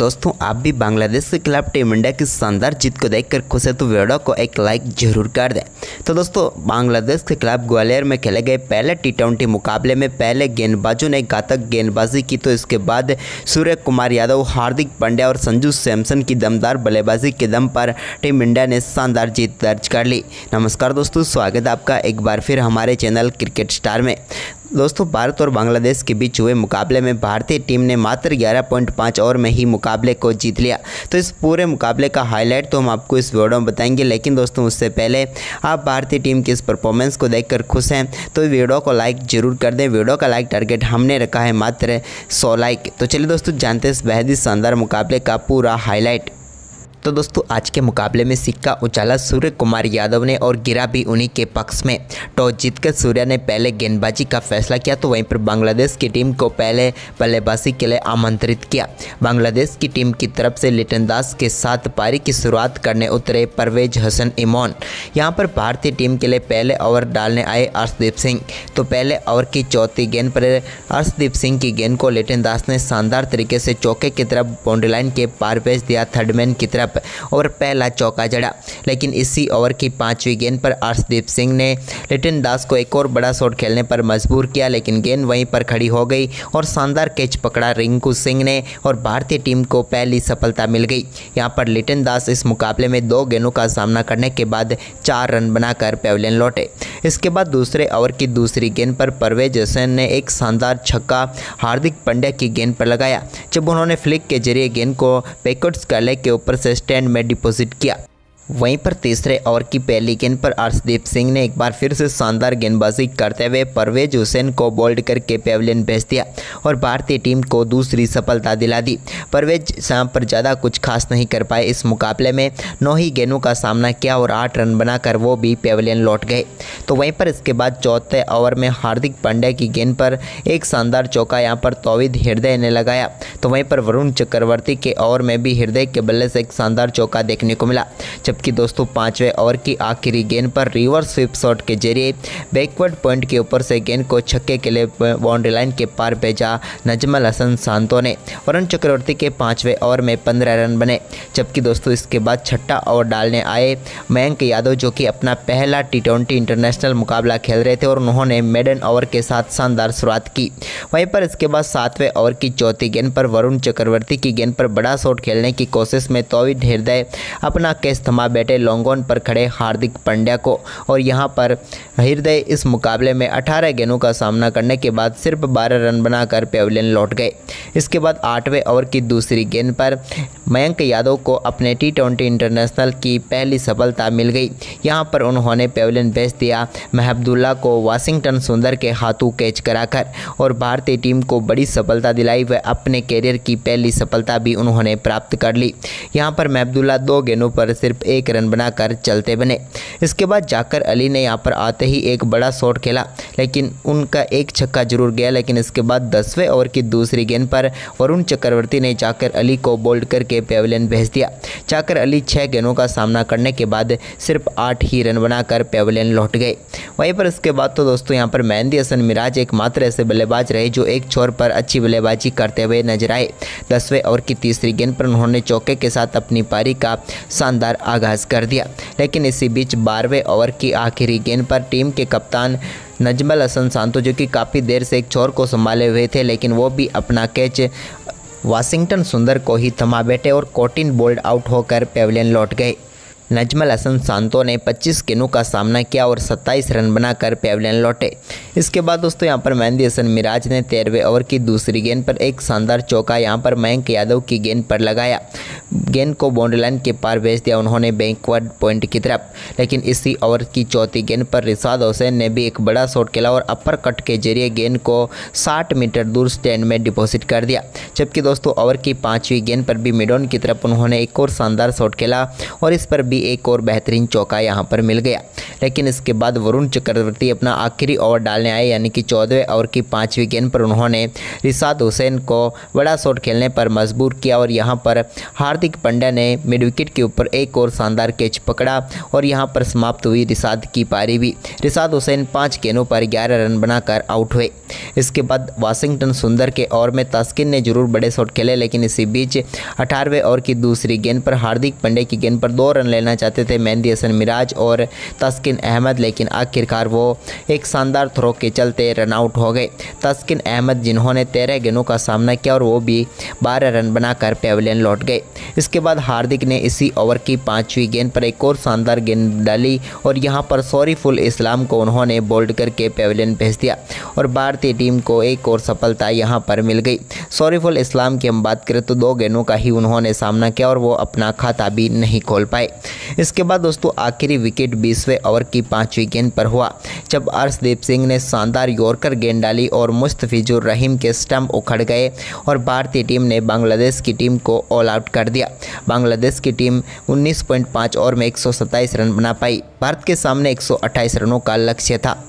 दोस्तों आप भी बांग्लादेश के खिलाफ टीम इंडिया की शानदार जीत को देखकर खुश है तो वीडियो को एक लाइक जरूर कर दें। तो दोस्तों बांग्लादेश के खिलाफ ग्वालियर में खेले गए पहले टी20 मुकाबले में पहले गेंदबाजों ने घातक गेंदबाजी की, तो इसके बाद सूर्य कुमार यादव, हार्दिक पांड्या और संजू सैमसन की दमदार बल्लेबाजी के दम पर टीम इंडिया ने शानदार जीत दर्ज कर ली। नमस्कार दोस्तों, स्वागत है आपका एक बार फिर हमारे चैनल क्रिकेट स्टार में। दोस्तों भारत और बांग्लादेश के बीच हुए मुकाबले में भारतीय टीम ने मात्र 11.5 ओवर में ही मुकाबले को जीत लिया। तो इस पूरे मुकाबले का हाईलाइट तो हम आपको इस वीडियो में बताएंगे, लेकिन दोस्तों उससे पहले आप भारतीय टीम की इस परफॉर्मेंस को देखकर खुश हैं तो वीडियो को लाइक जरूर कर दें। वीडियो का लाइक टारगेट हमने रखा है मात्र 100 लाइक। तो चलिए दोस्तों जानते हैं इस बेहद ही शानदार मुकाबले का पूरा हाईलाइट। तो दोस्तों आज के मुकाबले में सिक्का उछाला सूर्य कुमार यादव ने और गिरा भी उन्हीं के पक्ष में। टॉस जीतकर सूर्य ने पहले गेंदबाजी का फैसला किया, तो वहीं पर बांग्लादेश की टीम को पहले बल्लेबाजी के लिए आमंत्रित किया। बांग्लादेश की टीम की तरफ से लिटन दास के साथ पारी की शुरुआत करने उतरे परवेज हसन इमोन। यहां पर भारतीय टीम के लिए पहले ओवर डालने आए अर्शदीप सिंह। तो पहले ओवर की चौथी गेंद पर अर्शदीप सिंह की गेंद को लिटन दास ने शानदार तरीके से चौके की तरफ बाउंड्री लाइन के पार भेज दिया थर्डमैन की तरफ और पहला चौका जड़ा। लेकिन इसी ओवर की पांचवी गेंद पर अर्शदीप सिंह ने लिटन दास को एक और बड़ा शॉट खेलने पर मजबूर किया, लेकिन गेंद वहीं पर खड़ी हो गई और शानदार कैच पकड़ा रिंकू सिंह ने और भारतीय टीम को पहली सफलता मिल गई। यहां पर लिटन दास इस मुकाबले में 2 गेंदों का सामना करने के बाद 4 रन बनाकर पेविलियन लौटे। इसके बाद दूसरे ओवर की दूसरी गेंद पर परवेज हसन ने एक शानदार छक्का हार्दिक पांड्या की गेंद पर लगाया, जब उन्होंने फ्लिक के जरिए गेंद को बैकवर्ड्स गले के ऊपर से स्टैंड में डिपॉजिट किया। वहीं पर तीसरे ओवर की पहली गेंद पर अर्शदीप सिंह ने एक बार फिर से शानदार गेंदबाजी करते हुए परवेज हुसैन को बोल्ड करके पेविलियन भेज दिया और भारतीय टीम को दूसरी सफलता दिला दी। परवेज शाम पर ज़्यादा कुछ खास नहीं कर पाए। इस मुकाबले में 9 ही गेंदों का सामना किया और 8 रन बनाकर वो भी पेविलियन लौट गए। तो वहीं पर इसके बाद चौथे ओवर में हार्दिक पांड्या की गेंद पर एक शानदार चौका यहाँ पर तौहीद हृदय ने लगाया। तो वहीं पर वरुण चक्रवर्ती के ओवर में भी हृदय के बल्ले से एक शानदार चौका देखने को मिला, जबकि दोस्तों 5वें ओवर की आखिरी गेंद पर रिवर्स स्वीप शॉट के जरिए बैकवर्ड पॉइंट के ऊपर से गेंद को छक्के के लिए बाउंड्री लाइन के पार भेजा नजमल हसन सांतो ने। वरुण चक्रवर्ती के 5वें ओवर में 15 रन बने, जबकि दोस्तों इसके बाद छठा ओवर डालने आए मयंक यादव, जो कि अपना पहला टी20 इंटरनेशनल मुकाबला खेल रहे थे और उन्होंने मेडन ओवर के साथ शानदार शुरुआत की। वहीं पर इसके बाद 7वें ओवर की चौथी गेंद पर वरुण चक्रवर्ती की गेंद पर बड़ा शॉट खेलने की कोशिश में तौहीद हृदय अपना कैच थमा बैठे लॉन्ग ऑन पर खड़े हार्दिक पांड्या को, और यहां पर हृदय इस मुकाबले में 18 गेंदों का सामना करने के बाद सिर्फ 12 रन बनाकर पेविलियन लौट गए। इसके बाद 8वें ओवर की दूसरी गेंद पर मयंक यादव को अपने टी20 इंटरनेशनल की पहली सफलता मिल गई। यहां पर उन्होंने पेविलियन भेज दिया महबूबुल्लाह को वाशिंगटन सुंदर के हाथों कैच कराकर और भारतीय टीम को बड़ी सफलता दिलाई व अपने कैरियर की पहली सफलता भी उन्होंने प्राप्त कर ली। यहां पर महबूबुल्लाह 2 गेंदों पर सिर्फ 1 रन बनाकर चलते बने। इसके बाद जाकर अली ने यहां पर आते ही एक बड़ा शॉट खेला, लेकिन उनका एक छक्का जरूर गया। लेकिन इसके बाद 10वें ओवर की दूसरी गेंद पर वरुण चक्रवर्ती ने जाकर अली को बोल्ड करके पेविलियन भेज दिया। जाकर अली 6 गेंदों का सामना करने के बाद सिर्फ 8 ही रन बनाकर पेविलियन लौट गए। वहीं पर इसके बाद तो दोस्तों यहां पर मेहंदी हसन मिराज एकमात्र ऐसे बल्लेबाज रहे जो एक छोर पर अच्छी बल्लेबाजी करते हुए नजर आए। 10वें ओवर की तीसरी गेंद पर उन्होंने चौके के साथ अपनी पारी का शानदार आगाज कर दिया। लेकिन इसी बीच 12वें ओवर की आखिरी गेंद पर टीम के कप्तान नजमल हसन सांतो, जो कि काफ़ी देर से एक छोर को संभाले हुए थे, लेकिन वो भी अपना कैच वाशिंगटन सुंदर को ही थमा बैठे और कोटिन बोल्ड आउट होकर पेविलियन लौट गए। नजमल हसन सांतो ने 25 गेंदों का सामना किया और 27 रन बनाकर पेविलियन लौटे। इसके बाद दोस्तों यहां पर मेहंदी हसन मिराज ने 13वें ओवर की दूसरी गेंद पर एक शानदार चौका यहां पर मयंक यादव की गेंद पर लगाया। गेंद को बाउंड्री लाइन के पार भेज दिया उन्होंने बैकवर्ड पॉइंट की तरफ। लेकिन इसी ओवर की चौथी गेंद पर रिशाद हुसैन ने भी एक बड़ा शॉट खेला और अपर कट के जरिए गेंद को 60 मीटर दूर स्टैंड में डिपॉजिट कर दिया। जबकि दोस्तों ओवर की 5वीं गेंद पर भी मिडॉन की तरफ उन्होंने एक और शानदार शॉट खेला और इस पर भी एक और बेहतरीन चौका यहाँ पर मिल गया। लेकिन इसके बाद वरुण चक्रवर्ती अपना आखिरी ओवर डालने आए, यानी कि 14वें ओवर की 5वीं गेंद पर उन्होंने रिशाद हुसैन को बड़ा शॉट खेलने पर मजबूर किया और यहाँ पर हार्दिक पांड्या ने मिड विकेट के ऊपर एक और शानदार कैच पकड़ा और यहाँ पर समाप्त हुई रिशाद की पारी भी। रिशाद हुसैन 5 गेंदों पर 11 रन बनाकर आउट हुए। इसके बाद वाशिंगटन सुंदर के ओवर में तास्किन ने जरूर बड़े शॉट खेले, लेकिन इसी बीच 18वें ओवर की दूसरी गेंद पर हार्दिक पांड्या की गेंद पर 2 रन लेना चाहते थे मेहंदी हसन मिराज और तास्किन अहमद, लेकिन आखिरकार वो एक शानदार थ्रो के चलते रन आउट हो गए। तास्किन अहमद जिन्होंने 13 गेंदों का सामना किया और वो भी 12 रन बनाकर पेविलियन लौट गए। इसके बाद हार्दिक ने इसी ओवर की 5वीं गेंद पर एक और शानदार गेंद डाली और यहाँ पर शरीफुल इस्लाम को उन्होंने बोल्ड करके पेविलियन भेज दिया और भारतीय टीम को एक और सफलता यहाँ पर मिल गई। शरीफुल इस्लाम की हम बात करें तो 2 गेंदों का ही उन्होंने सामना किया और वो अपना खाता भी नहीं खोल पाए। इसके बाद दोस्तों आखिरी विकेट 20वें ओवर की 5वीं गेंद पर हुआ, जब अर्शदीप सिंह ने शानदार यॉर्कर गेंद डाली और मुस्तफिजुर रहीम के स्टंप उखड़ गए और भारतीय टीम ने बांग्लादेश की टीम को ऑल आउट कर दिया। बांग्लादेश की टीम 19.5 ओवर में 127 रन बना पाई। भारत के सामने 128 रनों का लक्ष्य था।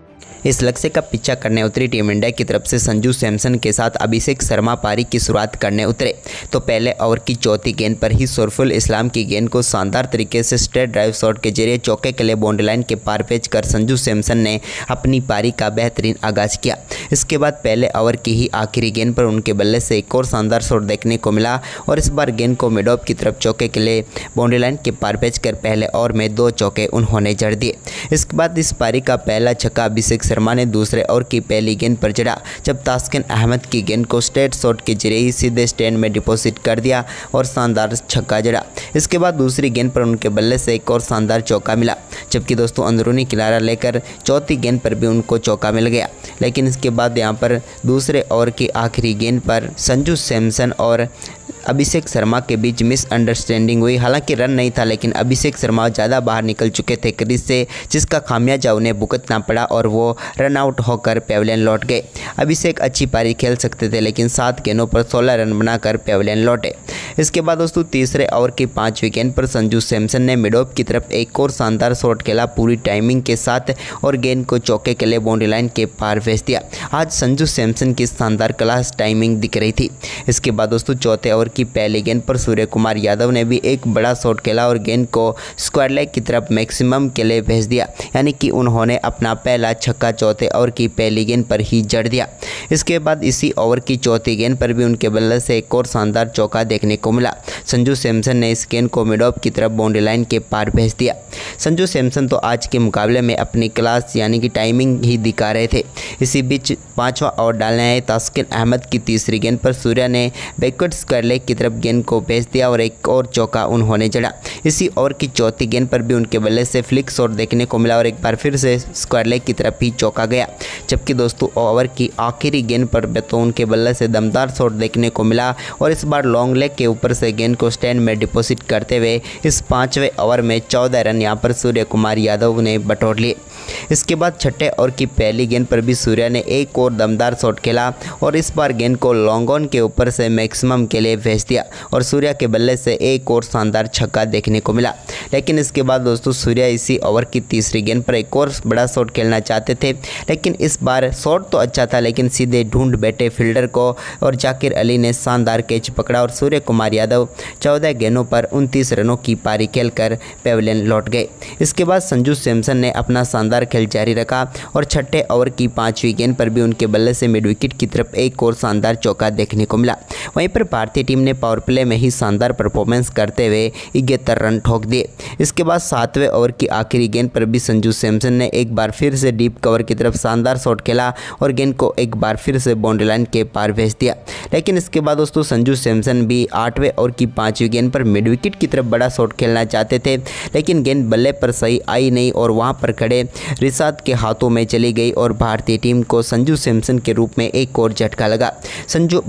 इस लक्ष्य का पीछा करने उतरी टीम इंडिया की तरफ से संजू सैमसन के साथ अभिषेक शर्मा पारी की शुरुआत करने उतरे तो पहले ओवर की 4थी गेंद पर ही शरीफुल इस्लाम की गेंद को शानदार तरीके से स्ट्रेट ड्राइव शॉट के जरिए चौके के लिए बाउंड्री लाइन के पार भेज कर संजू सैमसन ने अपनी पारी का बेहतरीन आगाज किया। इसके बाद पहले ओवर की ही आखिरी गेंद पर उनके बल्ले से एक और शानदार शॉट देखने को मिला और इस बार गेंद को मिड ऑफ की तरफ चौके के लिए बाउंड्री लाइन के पार भेज कर पहले ओवर में 2 चौके उन्होंने जड़ दिए। इसके बाद इस पारी का पहला छक्का अभिषेक शर्मा ने दूसरे ओवर की पहली गेंद पर जड़ा, जब तास्किन अहमद की गेंद को स्ट्रेट शॉट के जरिए ही सीधे स्टैंड में डिपॉजिट कर दिया और शानदार छक्का जड़ा। इसके बाद दूसरी गेंद पर उनके बल्ले से एक और शानदार चौका मिला, जबकि दोस्तों अंदरूनी किनारा लेकर 4थी गेंद पर भी उनको चौका मिल गया। लेकिन इसके बाद यहाँ पर दूसरे ओवर की आखिरी गेंद पर संजू सैमसन और अभिषेक शर्मा के बीच मिसअंडरस्टैंडिंग हुई। हालांकि रन नहीं था, लेकिन अभिषेक शर्मा ज़्यादा बाहर निकल चुके थे क्रीज से, जिसका खामियाजा उन्हें भुगतना पड़ा और वो रन आउट होकर पेविलियन लौट गए। अभिषेक अच्छी पारी खेल सकते थे, लेकिन 7 गेंदों पर 16 रन बनाकर पेविलियन लौटे। इसके बाद दोस्तों तीसरे ओवर की 5वीं गेंद पर संजू सैमसन ने मिड ऑफ की तरफ एक और शानदार शॉट खेला पूरी टाइमिंग के साथ और गेंद को चौके के लिए बाउंड्री लाइन के पार भेज दिया। आज संजू सैमसन की शानदार क्लास टाइमिंग दिख रही थी। इसके बाद दोस्तों चौथे ओवर की पहली गेंद पर सूर्य कुमार यादव ने भी एक बड़ा शॉट खेला और गेंद को स्क्वायर लेग की तरफ मैक्सिमम के लिए भेज दिया, यानी कि उन्होंने अपना पहला छक्का चौथे ओवर की पहली गेंद पर ही जड़ दिया। इसके बाद इसी ओवर की 4थी गेंद पर भी उनके बल्ले से एक और शानदार चौका देखने को मिला। संजू सैमसन ने इस गेंद को मिड ऑफ की तरफ बाउंड्री लाइन के पार भेज दिया। संजू सैमसन तो आज के मुकाबले में अपनी क्लास यानी कि टाइमिंग ही दिखा रहे थे। इसी बीच 5वां ओवर डालने आए तास्किन अहमद की तीसरी गेंद पर सूर्या ने बैकवर्ड स्क्वायर लेग की तरफ गेंद को भेज दिया और एक और चौका उन्होंने जड़ा। इसी ओवर की 4थी गेंद पर भी उनके बल्ले से फ्लिक शॉट देखने को मिला और एक बार फिर से स्क्वायर लेग की तरफ ही चौका गया। जबकि दोस्तों ओवर की आखिरी गेंद पर तो उनके बल्ले से दमदार शॉट देखने को मिला और इस बार लॉन्ग लेग के ऊपर से गेंद को स्टैंड में डिपॉजिट करते हुए इस 5वें ओवर में 14 रन यहाँ पर सूर्य कुमार यादव ने बटोर लिए। इसके बाद छठे ओवर की पहली गेंद पर भी सूर्या ने एक और दमदार शॉट खेला और इस बार गेंद को लॉन्ग ऑन के ऊपर से मैक्सिमम के लिए भेज दिया और सूर्या के बल्ले से एक और शानदार छक्का देखने को मिला। लेकिन इसके बाद दोस्तों सूर्या इसी ओवर की तीसरी गेंद पर एक और बड़ा शॉट खेलना चाहते थे, लेकिन इस बार शॉट तो अच्छा था लेकिन सीधे ढूंढ बैठे फील्डर को और जाकिर अली ने शानदार कैच पकड़ा और सूर्य कुमार यादव 14 गेंदों पर 29 रनों की पारी खेलकर पेविलियन लौट गए। इसके बाद संजू सैमसन ने अपना शानदार खेल जारी रखा और छठे ओवर की 5वीं गेंद पर भी उनके बल्ले से मिड विकेट की तरफ एक और शानदार चौका देखने को मिला। वहीं पर भारतीय टीम ने पावर प्ले में ही शानदार परफॉर्मेंस करते हुए 71 रन ठोक दिए। इसके बाद 7वें ओवर की आखिरी गेंद पर भी संजू सैमसन ने एक बार फिर से डीप कवर की तरफ शानदार शॉट खेला और गेंद को एक बार फिर से बाउंड्री लाइन के पार भेज दिया। लेकिन इसके बाद दोस्तों संजू सैमसन भी 8वें ओवर की 5वीं गेंद पर मिड विकेट की तरफ बड़ा शॉट खेलना चाहते थे, लेकिन गेंद बल्ले पर सही आई नहीं और वहां पर खड़े रिशाद के हाथों में चली गई और भारतीय टीम को संजू सैमसन के रूप में एक और झटका लगा। संजू बेहतरीन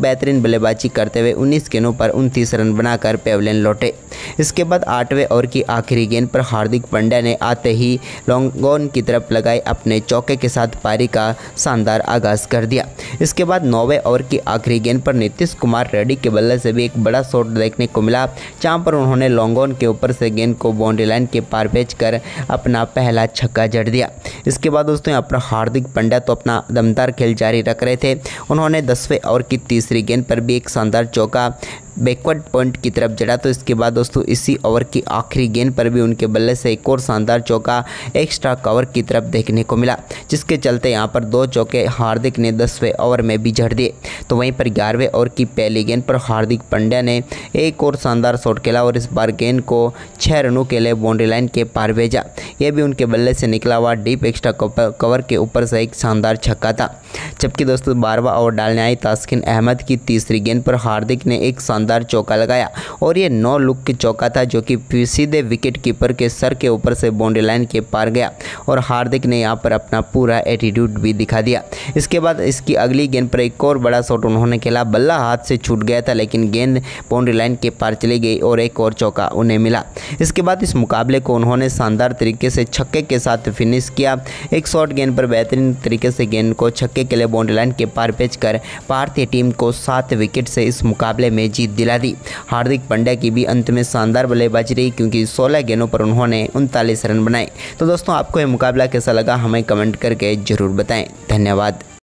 बल्लेबाजी करते हुए 19 गेंदों पर 29 रन बनाकर पेविलियन लौटे। इसके बाद 8वें ओवर की आखिरी गेंद पर हार्दिक पांड्या ने आते ही लॉन्ग ऑन की तरफ लगाए अपने चौके के साथ पारी का शानदार आगाज कर दिया। इसके बाद 9वें ओवर की आखिरी गेंद पर नीतीश कुमार रेड्डी के बल्ले से भी एक बड़ा शॉट देखने को मिला, जहां पर उन्होंने लॉन्ग ऑन के ऊपर से गेंद को बाउंड्री लाइन के पार भेजकर अपना पहला छक्का जड़ दिया। इसके बाद दोस्तों यहाँ पर हार्दिक पांड्या तो अपना दमदार खेल जारी रख रहे थे। उन्होंने 10वें ओवर की तीसरी गेंद पर भी एक शानदार चौका बैकवर्ड पॉइंट की तरफ जड़ा। तो इसके बाद दोस्तों इसी ओवर की आखिरी गेंद पर भी उनके बल्ले से एक और शानदार चौका एक्स्ट्रा कवर की तरफ देखने को मिला, जिसके चलते यहां पर 2 चौके हार्दिक ने 10वें ओवर में भी जड़ दिए। तो वहीं पर 11वें ओवर की पहली गेंद पर हार्दिक पांड्या ने एक और शानदार शॉट खेला और इस बार गेंद को 6 रनों के लिए बाउंड्री लाइन के पार भेजा। यह भी उनके बल्ले से निकला हुआ डीप एक्स्ट्रा कवर के ऊपर से एक शानदार छक्का था। जबकि दोस्तों 12वां ओवर डालने आई तास्किन अहमद की तीसरी गेंद पर हार्दिक ने एक शानदार चौका लगाया और ये नो लुक की चौका था, जो कि सीधे विकेट कीपर के सर के ऊपर से बाउंड्री लाइन के पार गया और हार्दिक ने यहाँ पर अपना पूरा एटीट्यूड भी दिखा दिया। इसके बाद इसकी अगली गेंद पर एक और बड़ा शॉट उन्होंने खेला, बल्ला हाथ से छूट गया था लेकिन गेंद बाउंड्री लाइन के पार चली गई और एक और चौका उन्हें मिला। इसके बाद इस मुकाबले को उन्होंने शानदार तरीके से छक्के के साथ फिनिश किया। एक शॉर्ट गेंद पर बेहतरीन तरीके से गेंद को छक्के के लिए बाउंड्री लाइन के पार भेजकर भारतीय टीम को 7 विकेट से इस मुकाबले में जीत दिला दी। हार्दिक पांड्या की भी अंत में शानदार बल्लेबाजी रही, क्योंकि 16 गेंदों पर उन्होंने 39 रन बनाए। तो दोस्तों आपको यह मुकाबला कैसा लगा हमें कमेंट करके जरूर बताएं। धन्यवाद।